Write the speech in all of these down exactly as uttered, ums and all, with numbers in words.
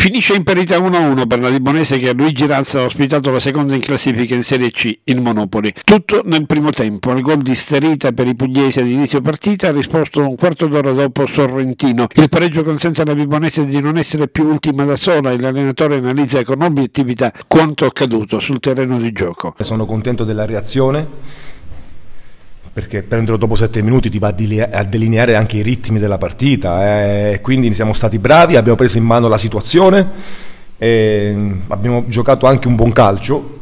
Finisce in parità uno a uno per la Vibonese che a Luigi Razza ha ospitato la seconda in classifica in Serie C, il Monopoli. Tutto nel primo tempo. Il gol di Starita per i pugliesi ad inizio partita ha risposto un quarto d'ora dopo Sorrentino. Il pareggio consente alla Vibonese di non essere più ultima da sola e l'allenatore analizza con obiettività quanto accaduto sul terreno di gioco. Sono contento della reazione, perché prenderlo dopo sette minuti ti va a delineare anche i ritmi della partita, eh. Quindi siamo stati bravi, abbiamo preso in mano la situazione, eh, abbiamo giocato anche un buon calcio,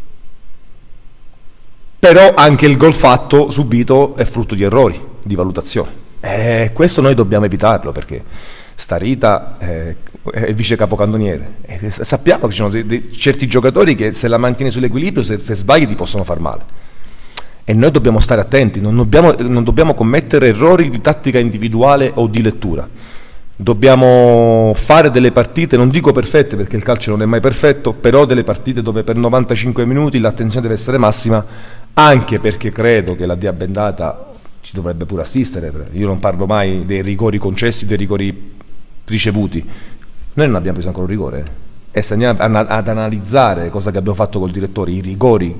però anche il gol fatto subito è frutto di errori di valutazione, e eh, questo noi dobbiamo evitarlo, perché Starita eh, è il vice capocannoniere e sappiamo che ci sono dei, dei, certi giocatori che se la mantieni sull'equilibrio, se, se sbagli ti possono far male. E noi dobbiamo stare attenti, non dobbiamo, non dobbiamo commettere errori di tattica individuale o di lettura. Dobbiamo fare delle partite, non dico perfette perché il calcio non è mai perfetto, però delle partite dove per novantacinque minuti l'attenzione deve essere massima, anche perché credo che la Dia Bendata ci dovrebbe pure assistere. Io non parlo mai dei rigori concessi, dei rigori ricevuti. Noi non abbiamo preso ancora un rigore. E se andiamo ad analizzare cosa che abbiamo fatto col direttore, i rigori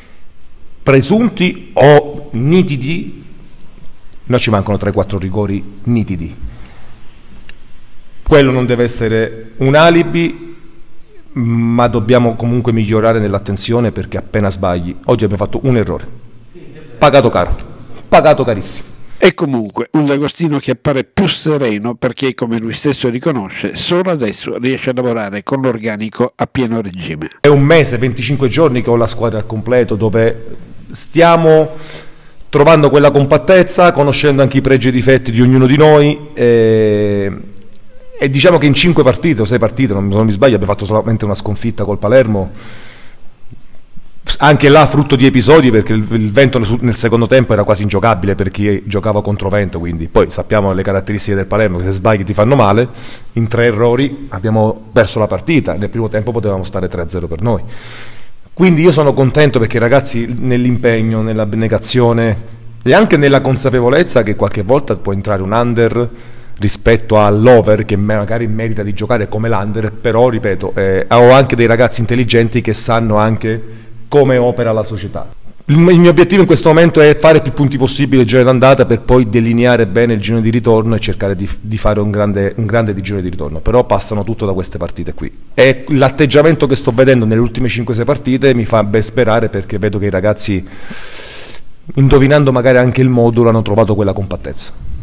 presunti o nitidi, noi ci mancano tre quattro rigori nitidi. Quello non deve essere un alibi, ma dobbiamo comunque migliorare nell'attenzione, perché appena sbagli, oggi abbiamo fatto un errore, pagato caro, pagato carissimo. E comunque un D'Agostino che appare più sereno perché, come lui stesso riconosce, solo adesso riesce a lavorare con l'organico a pieno regime. È un mese, venticinque giorni che ho la squadra al completo, dove stiamo trovando quella compattezza, conoscendo anche i pregi e i difetti di ognuno di noi, e, e diciamo che in cinque partite o sei partite, non, non mi sbaglio, abbiamo fatto solamente una sconfitta col Palermo, anche là frutto di episodi, perché il, il vento nel secondo tempo era quasi ingiocabile per chi giocava contro vento, quindi poi sappiamo le caratteristiche del Palermo, che se sbagli ti fanno male. In tre errori abbiamo perso la partita, nel primo tempo potevamo stare tre a zero per noi. Quindi io sono contento perché i ragazzi nell'impegno, nell'abnegazione e anche nella consapevolezza che qualche volta può entrare un under rispetto all'over, che magari merita di giocare come l'under, però ripeto, eh, ho anche dei ragazzi intelligenti che sanno anche come opera la società. Il mio obiettivo in questo momento è fare più punti possibile il giro d'andata, per poi delineare bene il giro di ritorno e cercare di, di fare un grande, un grande di giro di ritorno, però passano tutto da queste partite qui. E l'atteggiamento che sto vedendo nelle ultime cinque sei partite mi fa ben sperare, perché vedo che i ragazzi, indovinando magari anche il modulo, hanno trovato quella compattezza.